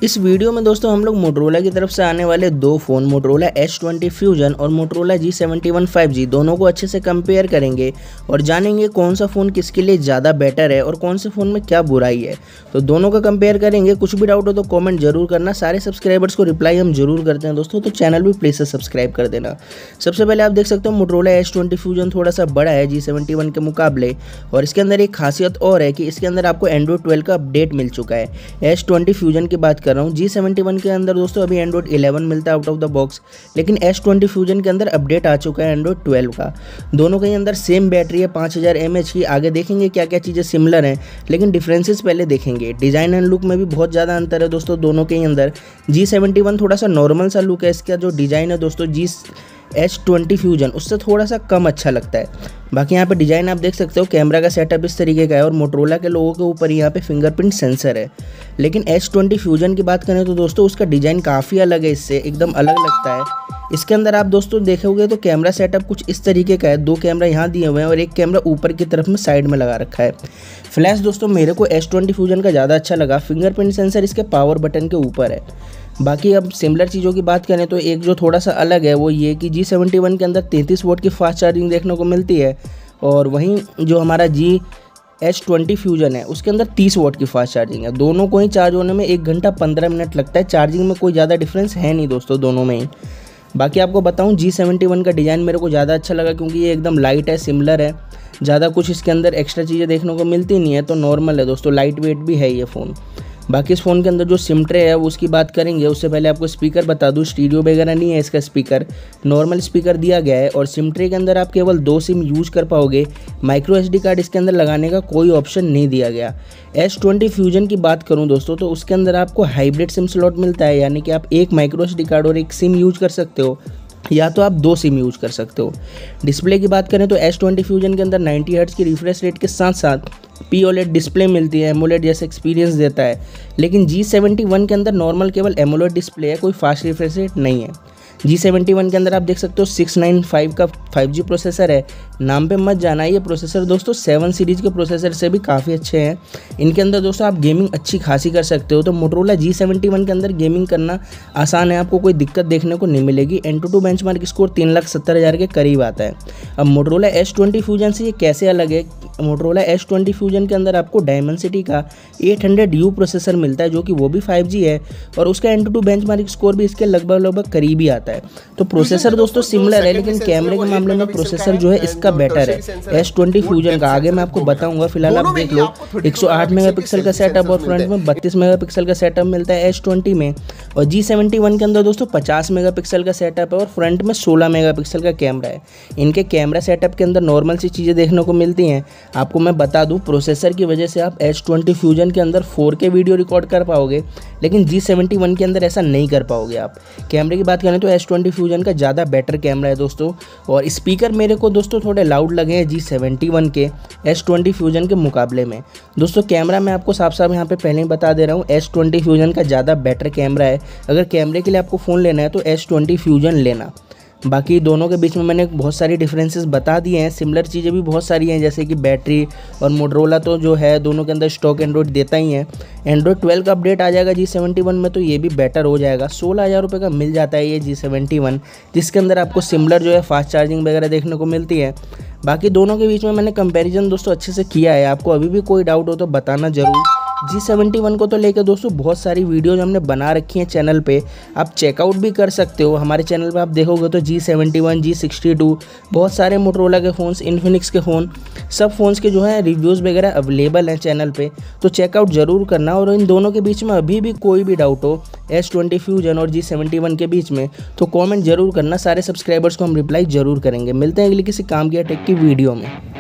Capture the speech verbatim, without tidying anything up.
इस वीडियो में दोस्तों हम लोग मोटरोला की तरफ से आने वाले दो phone Motorola H twenty Fusion और Motorola G seventy one five G दोनों को अच्छे से कंपेयर करेंगे और जानेंगे कौन सा फ़ोन किसके लिए ज़्यादा बेटर है और कौन से फ़ोन में क्या बुराई है। तो दोनों का कंपेयर करेंगे। कुछ भी डाउट हो तो कॉमेंट जरूर करना। सारे सब्सक्राइबर्स को रिप्लाई हम जरूर करते हैं दोस्तों, तो चैनल भी प्लीज़ से सब्सक्राइब कर देना। सबसे पहले आप देख सकते हो मोटरोला एच ट्वेंटी फ्यूजन थोड़ा सा बड़ा है जी सेवेंटी वन के मुकाबले, और इसके अंदर एक खासियत और है कि इसके अंदर आपको एंड्रॉइड ट्वेल्व का अपडेट मिल चुका है। एच ट्वेंटी फ्यूजन की बात कर रहा हूँ। जी सेवेंटी वन के अंदर दोस्तों अभी एंड्रॉइड इलेवन मिलता है आउट ऑफ द बॉक्स, लेकिन एच ट्वेंटी फ्यूजन के अंदर अपडेट आ चुका है एंड्रॉइड ट्वेल्व का। दोनों के अंदर सेम बैटरी है पाँच हज़ार एम एच की। आगे देखेंगे क्या क्या चीज़ें सिमिलर हैं, लेकिन डिफरेंसेस पहले देखेंगे। डिज़ाइन एंड लुक में भी बहुत ज़्यादा अंतर है दोस्तों दोनों के अंदर। जी सेवेंटी वन थोड़ा सा नॉर्मल सा लुक है, इसका जो डिज़ाइन है दोस्तों जी एच ट्वेंटी फ्यूजन उससे थोड़ा सा कम अच्छा लगता है। बाकी यहाँ पे डिज़ाइन आप देख सकते हो, कैमरा का सेटअप इस तरीके का है और मोटरोला के लोगों के ऊपर यहाँ पे फिंगरप्रिंट सेंसर है। लेकिन एच ट्वेंटी फ्यूजन की बात करें तो दोस्तों उसका डिज़ाइन काफ़ी अलग है, इससे एकदम अलग लगता है। इसके अंदर आप दोस्तों देखोगे तो कैमरा सेटअप कुछ इस तरीके का है। दो कैमरा यहाँ दिए हुए हैं और एक कैमरा ऊपर की तरफ में साइड में लगा रखा है। फ्लैश दोस्तों मेरे को एच ट्वेंटी फ्यूजन का ज़्यादा अच्छा लगा। फिंगरप्रिंट सेंसर इसके पावर बटन के ऊपर है। बाकी अब सिमिलर चीज़ों की बात करें तो एक जो थोड़ा सा अलग है वो ये कि जी सेवेंटी वन के अंदर तैंतीस वोट की फास्ट चार्जिंग देखने को मिलती है, और वहीं जो हमारा जी एच ट्वेंटी फ्यूजन है उसके अंदर तीस वोट की फास्ट चार्जिंग है। दोनों को ही चार्ज होने में एक घंटा पंद्रह मिनट लगता है। चार्जिंग में कोई ज़्यादा डिफरेंस है नहीं दोस्तों दोनों में ही। बाकी आपको बताऊं जी सेवेंटी वन का डिज़ाइन मेरे को ज़्यादा अच्छा लगा, क्योंकि ये एकदम लाइट है, सिमिलर है। ज़्यादा कुछ इसके अंदर एक्स्ट्रा चीज़ें देखने को मिलती नहीं है, तो नॉर्मल है दोस्तों, लाइट वेट भी है ये फ़ोन। बाकी इस फ़ोन के अंदर जो सिम ट्रे है वो उसकी बात करेंगे। उससे पहले आपको स्पीकर बता दूं, स्टीरियो वगैरह नहीं है इसका स्पीकर, नॉर्मल स्पीकर दिया गया है। और सिम ट्रे के अंदर आप केवल दो सिम यूज कर पाओगे। माइक्रो एसडी कार्ड इसके अंदर लगाने का कोई ऑप्शन नहीं दिया गया। एच ट्वेंटी फ्यूजन की बात करूं दोस्तों तो उसके अंदर आपको हाइब्रिड सिम स्लॉट मिलता है, यानी कि आप एक माइक्रो एसडी कार्ड और एक सिम यूज कर सकते हो, या तो आप दो सिम यूज कर सकते हो। डिस्प्ले की बात करें तो एच ट्वेंटी फ्यूजन के अंदर नाइंटी हर्ट्ज की रिफ्रेश रेट के साथ साथ पी ओलेड डिस्प्ले मिलती है, एमोलेड जैसा एक्सपीरियंस देता है। लेकिन जी सेवेंटी वन के अंदर नॉर्मल केवल एमोलेड डिस्प्ले है, कोई फास्ट रिफ्रेश रेट नहीं है। जी सेवेंटी वन के अंदर आप देख सकते हो सिक्स नाइन फाइव का फाइव जी प्रोसेसर है। नाम पे मत जाना, ये प्रोसेसर दोस्तों सेवन सीरीज़ के प्रोसेसर से भी काफ़ी अच्छे हैं। इनके अंदर दोस्तों आप गेमिंग अच्छी खासी कर सकते हो। तो मोटरोला जी सेवेंटी वन के अंदर गेमिंग करना आसान है, आपको कोई दिक्कत देखने को नहीं मिलेगी। एंटूटू बेंचमार्क स्कोर तीन लाख सत्तर हज़ार के करीब आता है। अब मोटरोला एच ट्वेंटी फ्यूजन से ये कैसे अलग है? मोटरोला एच ट्वेंटी फ्यूजन के अंदर आपको डायमेंसिटी का एट हंड्रेड यू प्रोसेसर मिलता है, जो कि वो भी फाइव जी है, और उसका एंटूटू बेंचमार्क स्कोर भी इसके लगभग लगभग करीब ही आता है। तो प्रोसेसर दोस्तों सिमिलर है, लेकिन कैमरे के मामले में प्रोसेसर जो है इसका बेटर है एच ट्वेंटी फ्यूजन का। आगे मैं आपको बताऊंगा। फिलहाल आप देख लो एक सौ आठ मेगापिक्सल का सेटअप और फ्रंट में बत्तीस मेगापिक्सल का सेटअप मिलता है एच ट्वेंटी में। और जी सेवेंटी वन के अंदर दोस्तों पचास मेगापिक्सल का सेटअप है और फ्रंट में सोलह मेगापिक्सल का कैमरा है। इनके कैमरा सेटअप के अंदर नॉर्मल सी चीज़ें देखने को मिलती हैं। आपको मैं बता दूं, प्रोसेसर की वजह से आप एच ट्वेंटी फ्यूजन के अंदर फोर के वीडियो रिकॉर्ड कर पाओगे, लेकिन जी सेवेंटी वन के अंदर ऐसा नहीं कर पाओगे आप। कैमरे की बात करें तो एच ट्वेंटी फ्यूजन का ज़्यादा बेटर कैमरा है दोस्तों, और स्पीकर मेरे को दोस्तों थोड़े लाउड लगे हैं जी सेवेंटी वन के एच ट्वेंटी फ्यूजन के मुकाबले में। दोस्तों कैमरा मैं आपको साफ साफ यहाँ पे पहले ही बता दे रहा हूँ, एच ट्वेंटी फ्यूजन का ज़्यादा बेटर कैमरा है। अगर कैमरे के लिए आपको फ़ोन लेना है तो एच ट्वेंटी फ्यूजन लेना। बाकी दोनों के बीच में मैंने बहुत सारी डिफरेंसेस बता दिए हैं। सिमिलर चीज़ें भी बहुत सारी हैं, जैसे कि बैटरी, और मोटरोला तो जो है दोनों के अंदर स्टॉक एंड्रॉइड देता ही है। एंड्रॉइड ट्वेल्व का अपडेट आ जाएगा जी सेवेंटी वन में, तो ये भी बेटर हो जाएगा। सोलह हज़ार रुपये का मिल जाता है ये जी सेवेंटी वन, जिसके अंदर आपको सिमिलर जो है फास्ट चार्जिंग वगैरह देखने को मिलती है। बाकी दोनों के बीच में मैंने कंपैरिजन दोस्तों अच्छे से किया है। आपको अभी भी कोई डाउट हो तो बताना ज़रूर। जी सेवेंटी वन को तो लेकर दोस्तों बहुत सारी वीडियोज हमने बना रखी हैं चैनल पे, आप चेकआउट भी कर सकते हो। हमारे चैनल पे आप देखोगे तो G seventy one, G sixty two, बहुत सारे मोटरोला के फ़ोन्स, इन्फिनिक्स के फ़ोन, सब फ़ोन्स के जो है रिव्यूज़ वगैरह अवेलेबल हैं चैनल पे, तो चेकआउट ज़रूर करना। और इन दोनों के बीच में अभी भी कोई भी डाउट हो एच ट्वेंटी फ्यूजन और जी सेवेंटी वन के बीच में, तो कॉमेंट जरूर करना। सारे सब्सक्राइबर्स को हम रिप्लाई जरूर करेंगे। मिलते हैं अगली किसी काम की या टेक की वीडियो में।